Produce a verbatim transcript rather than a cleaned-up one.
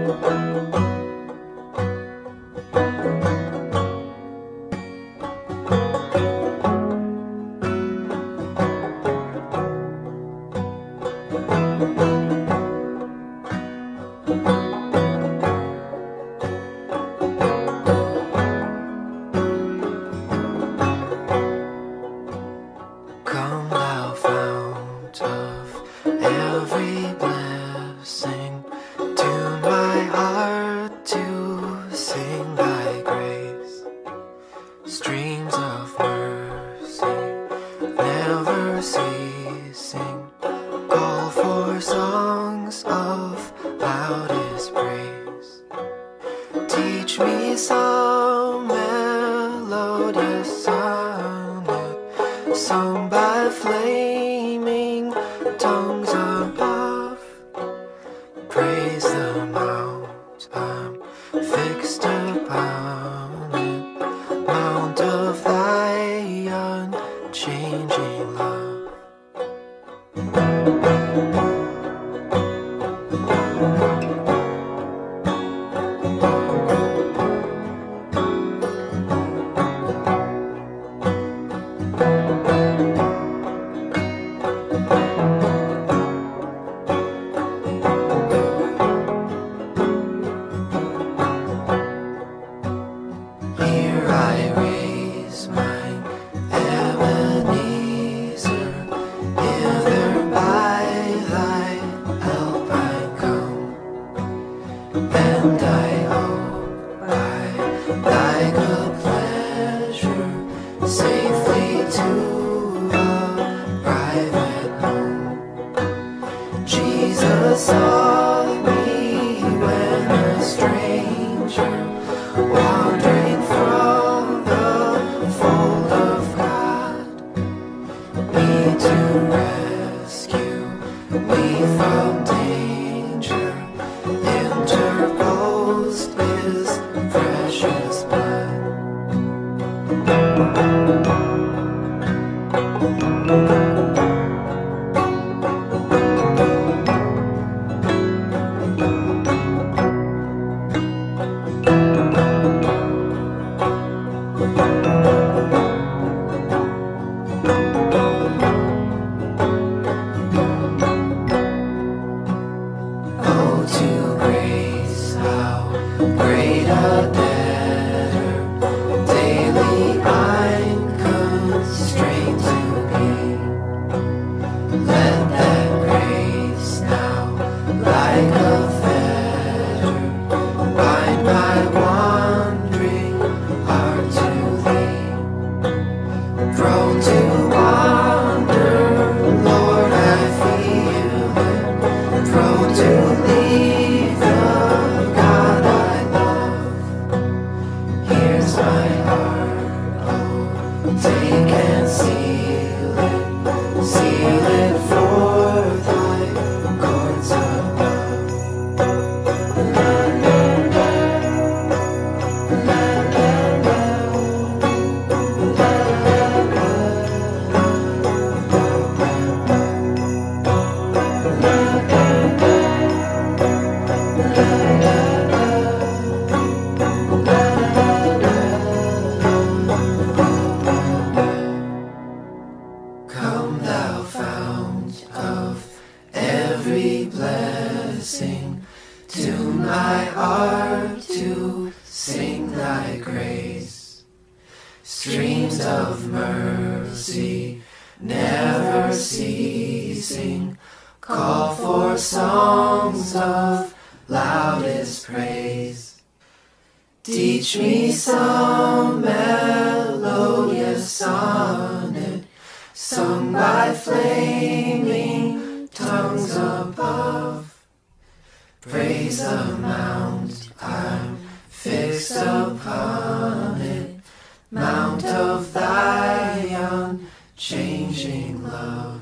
Come thou fount of every blessing, tune my heart to sing thy grace. Streams of mercy never ceasing, call for songs of loudest praise. Teach me some melodious sonnet, sung by flaming tongues above. Praise the mount I'm fixed upon it, mount of thy unchanging love. Here I raise mine Ebenezer, hither by thy help I come, and I hope by thy good pleasure safely to arrive at home. Jesus saw me when a stranger, wandering from the fold of God, me to rescue me from danger, interposed his precious blood. Oh, to grace, how great a debtor daily I'm constrained to be. Let that grace now, like a fetter, bind my wandering heart to thee. Prone to wander, Lord, I feel it, prone to leave the God I love. Here's my heart, oh, take and seal it, seal it for thy courts above. La, la, la, la, la, la, la, Come thou fount of every blessing, tune my heart to sing thy grace. Streams of mercy never ceasing, call for songs of loudest praise. Teach me some melodious sonnet, sung by flaming tongues above. Praise the mount I'm fixed upon it, mount of thy unchanging love.